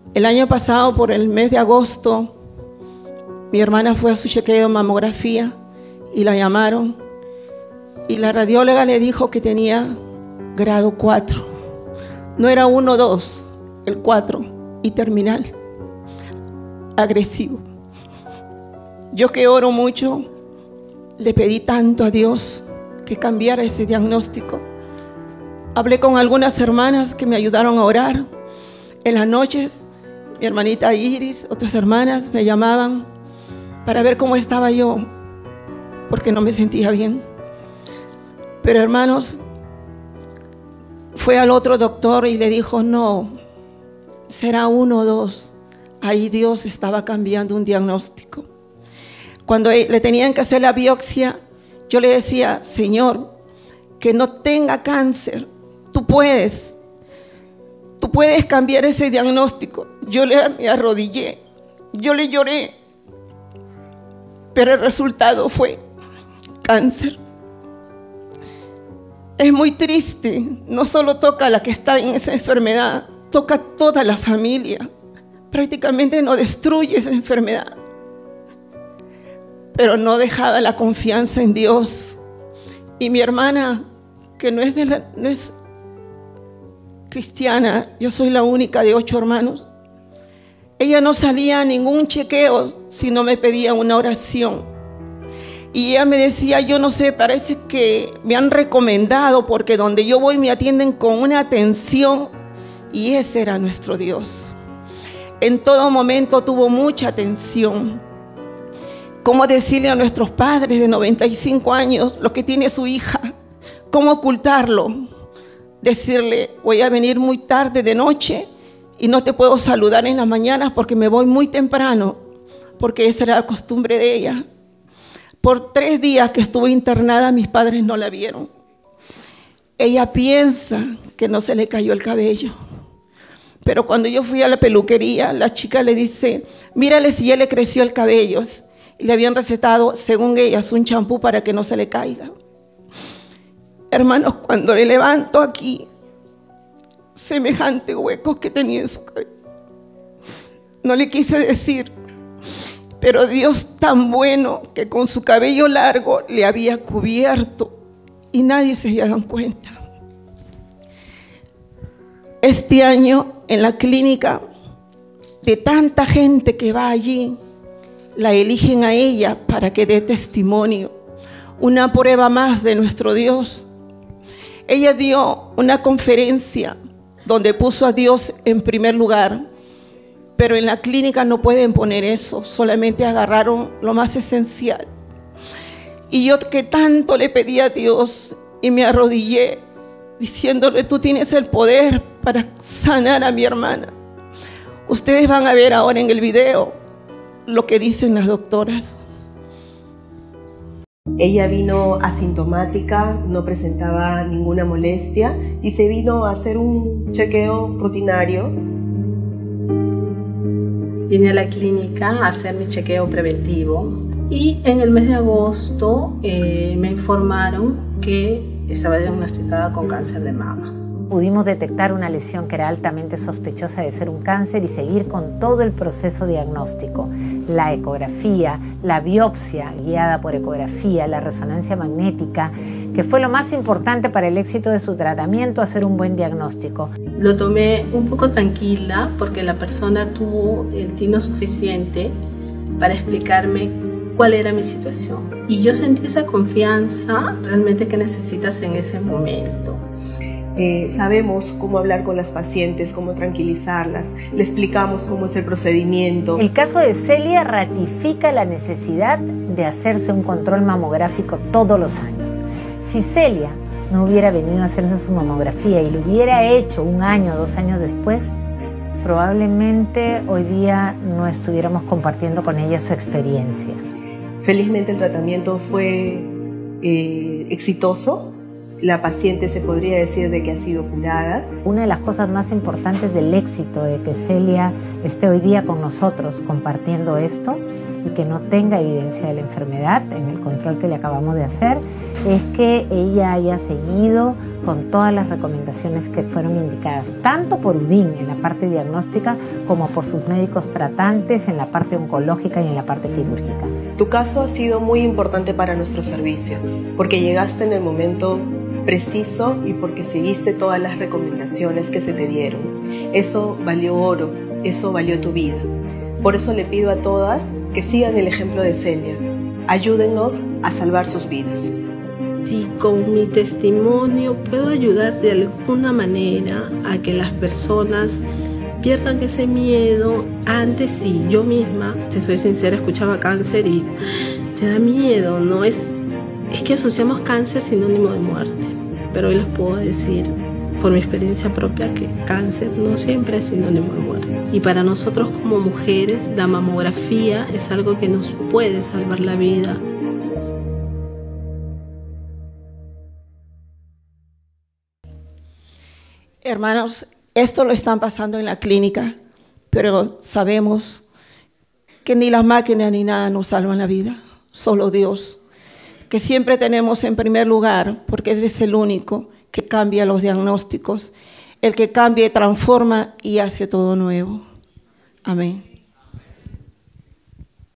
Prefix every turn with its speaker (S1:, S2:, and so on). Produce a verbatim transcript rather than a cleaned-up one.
S1: El año pasado, por el mes de agosto, mi hermana fue a su chequeo de mamografía y la llamaron. Y la radióloga le dijo que tenía grado cuatro. No era uno o dos, el cuatro, y terminal, agresivo. Yo que oro mucho, le pedí tanto a Dios que cambiara ese diagnóstico. Hablé con algunas hermanas que me ayudaron a orar. En las noches, mi hermanita Iris, otras hermanas me llamaban para ver cómo estaba yo, porque no me sentía bien. Pero hermanos, fue al otro doctor y le dijo, no, será uno o dos. Ahí Dios estaba cambiando un diagnóstico. Cuando le tenían que hacer la biopsia, yo le decía, Señor, que no tenga cáncer, tú puedes, tú puedes cambiar ese diagnóstico. Yo le me arrodillé, yo le lloré, pero el resultado fue cáncer. Es muy triste, no solo toca a la que está en esa enfermedad, toca a toda la familia. Prácticamente nos destruye esa enfermedad. Pero no dejaba la confianza en Dios. Y mi hermana, que no es, de la, no es cristiana, yo soy la única de ocho hermanos, ella no salía a ningún chequeo si no me pedía una oración. Y ella me decía, yo no sé, parece que me han recomendado, porque donde yo voy me atienden con una atención, y ese era nuestro Dios. En todo momento tuvo mucha atención. ¿Cómo decirle a nuestros padres de noventa y cinco años lo que tiene su hija? ¿Cómo ocultarlo? Decirle, voy a venir muy tarde de noche y no te puedo saludar en las mañanas porque me voy muy temprano, porque esa era la costumbre de ella. Por tres días que estuve internada, mis padres no la vieron. Ella piensa que no se le cayó el cabello. Pero cuando yo fui a la peluquería, la chica le dice, mírale si ya le creció el cabello. Y le habían recetado, según ellas, un champú para que no se le caiga. Hermanos, cuando le levanto aquí, semejante huecos que tenía en su cabello. No le quise decir, pero Dios tan bueno que con su cabello largo le había cubierto y nadie se había dado cuenta. Este año en la clínica, de tanta gente que va allí, la eligen a ella para que dé testimonio, una prueba más de nuestro Dios. Ella dio una conferencia donde puso a Dios en primer lugar, pero en la clínica no pueden poner eso, solamente agarraron lo más esencial. Y yo que tanto le pedí a Dios y me arrodillé diciéndole, tú tienes el poder para sanar a mi hermana. Ustedes van a ver ahora en el video lo que dicen las doctoras.
S2: Ella vino asintomática, no presentaba ninguna molestia y se vino a hacer un chequeo rutinario.
S3: Vine a la clínica a hacer mi chequeo preventivo y en el mes de agosto eh, me informaron que estaba diagnosticada con cáncer de mama.
S4: Pudimos detectar una lesión que era altamente sospechosa de ser un cáncer y seguir con todo el proceso diagnóstico. La ecografía, la biopsia guiada por ecografía, la resonancia magnética, que fue lo más importante para el éxito de su tratamiento, hacer un buen diagnóstico.
S3: Lo tomé un poco tranquila porque la persona tuvo el tino suficiente para explicarme cuál era mi situación. Y yo sentí esa confianza realmente que necesitas en ese momento.
S2: Eh, sabemos cómo hablar con las pacientes, cómo tranquilizarlas, le explicamos cómo es el procedimiento.
S4: El caso de Celia ratifica la necesidad de hacerse un control mamográfico todos los años. Si Celia no hubiera venido a hacerse su mamografía y lo hubiera hecho un año o dos años después, probablemente hoy día no estuviéramos compartiendo con ella su experiencia.
S2: Felizmente el tratamiento fue eh, exitoso. La paciente se podría decir de que ha sido curada.
S4: Una de las cosas más importantes del éxito de que Celia esté hoy día con nosotros compartiendo esto y que no tenga evidencia de la enfermedad en el control que le acabamos de hacer, es que ella haya seguido con todas las recomendaciones que fueron indicadas, tanto por U D I N en la parte diagnóstica como por sus médicos tratantes en la parte oncológica y en la parte quirúrgica.
S2: Tu caso ha sido muy importante para nuestro servicio, porque llegaste en el momento preciso y porque seguiste todas las recomendaciones que se te dieron. Eso valió oro, eso valió tu vida. Por eso le pido a todas que sigan el ejemplo de Celia. Ayúdennos a salvar sus vidas.
S3: Si con mi testimonio puedo ayudar de alguna manera a que las personas pierdan ese miedo. Antes sí, yo misma, te soy sincera, escuchaba cáncer y te da miedo, ¿no? Es, es que asociamos cáncer sinónimo de muerte, pero hoy les puedo decir por mi experiencia propia que cáncer no siempre es sinónimo de muerte. Y para nosotros como mujeres la mamografía es algo que nos puede salvar la vida.
S1: Hermanos, esto lo están pasando en la clínica, pero sabemos que ni las máquinas ni nada nos salvan la vida, solo Dios, que siempre tenemos en primer lugar, porque Él es el único que cambia los diagnósticos, el que cambia, transforma y hace todo nuevo. Amén.